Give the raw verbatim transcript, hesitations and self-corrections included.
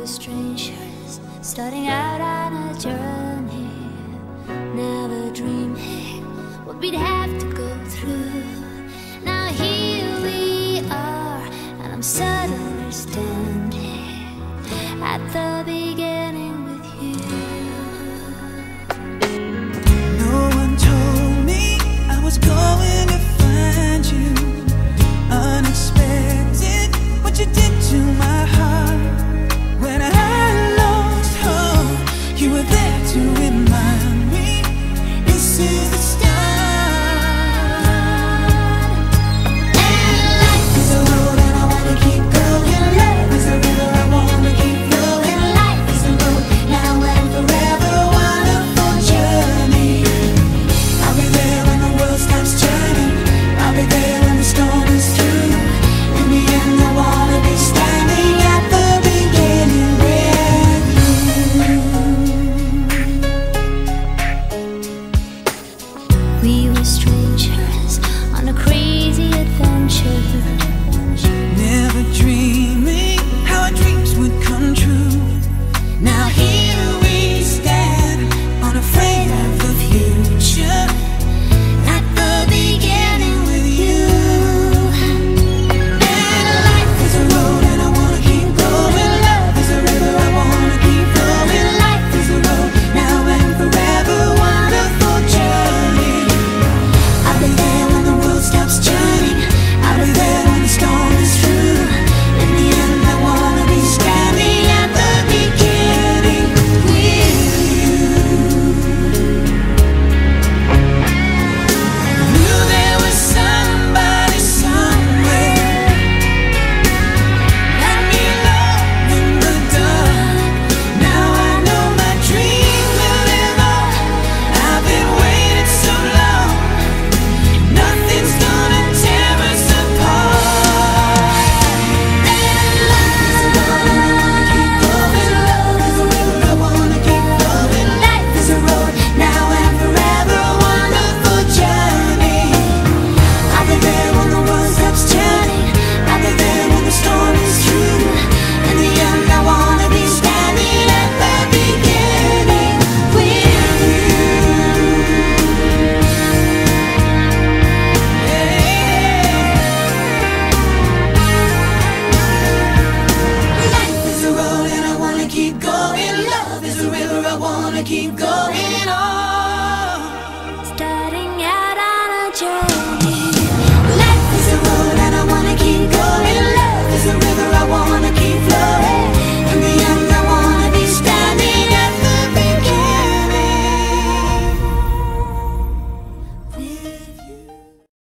were strangers, starting out on a journey, never dreaming what we'd have to go through. Now here we are, and I'm suddenly standing at the beginning with you. No one told me I was going to find you. Unexpected, what you did to my heart. When I lost hope, you were there to remind me this is the start. And life is a road and I wanna keep going. Love is a river, I wanna keep flowing. Life is a road, now and forever, wonderful journey. I'll be there when the world stops turning. I'll be there when the storm is through. In the end, I wanna be standing at the beginning with you. We were strangers on a crazy adventure, Never dreaming how our dreams would come true. Now here we stand, unafraid of the future, at the beginning with you. And life is a road and I wanna keep going. Love is a river, I wanna keep flowing. Life is a road, now and forever, wonderful journey. I'll be there when the world stops turning. I'll be there when the storm is through. In the end, I wanna be standing at the beginning with you. Knew there was somebody somewhere. Let me love in the dark. Now I know my dream will live on. I've been waiting so long. Nothing's gonna tear us apart. And life is a road and I wanna keep going. Love is a river, I wanna keep flowing. Life is a road, now and forever, wonderful journey. I'll be there when the world stops turning. I'll be there when the storm is through. In the end, I wanna be standing at the beginning with you. Life is a road and I wanna keep going. Love is a river, I wanna keep going on.